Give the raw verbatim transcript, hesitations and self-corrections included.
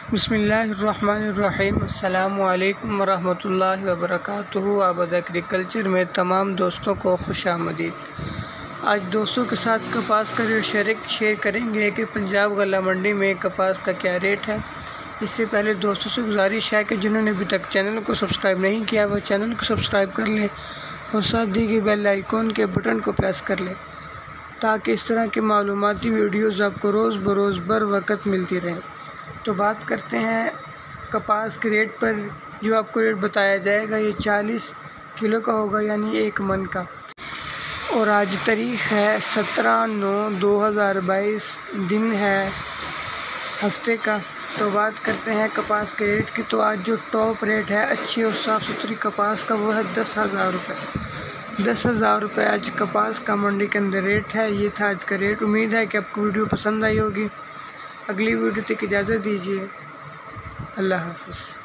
बिस्मिल्लाहिर्रहमानिर्रहीम। अस्सलामु अलैकुम वरहमतुल्लाहि वबरकातुहू। आबाद एग्रीकल्चर में तमाम दोस्तों को खुशामदीद। आज दोस्तों के साथ कपास का रेट शेयर शेयर करेंगे कि पंजाब गला मंडी में कपास का क्या रेट है। इससे पहले दोस्तों से गुजारिश है कि जिन्होंने अभी तक चैनल को सब्सक्राइब नहीं किया वो चैनल को सब्सक्राइब कर लें और साथ दी गई बेल आइकॉन के बटन को प्रेस कर लें ताकि इस तरह की मालूमाती वीडियोज़ आपको रोज़ बरोज़ बर वक़्त मिलती रहें। तो बात करते हैं कपास के रेट पर। जो आपको रेट बताया जाएगा ये चालीस किलो का होगा, यानी एक मन का। और आज तारीख़ है सत्रह नौ दो हज़ार बाईस, दिन है हफ्ते का। तो बात करते हैं कपास के रेट की। तो आज जो टॉप रेट है अच्छी और साफ़ सुथरी कपास का वो है दस हज़ार रुपये। दस हज़ार रुपये आज कपास का मंडी के अंदर रेट है। ये था आज का रेट। उम्मीद है कि आपको वीडियो पसंद आई होगी। अगली वीडियो तक इजाज़त दीजिए। अल्लाह हाफ़िज़।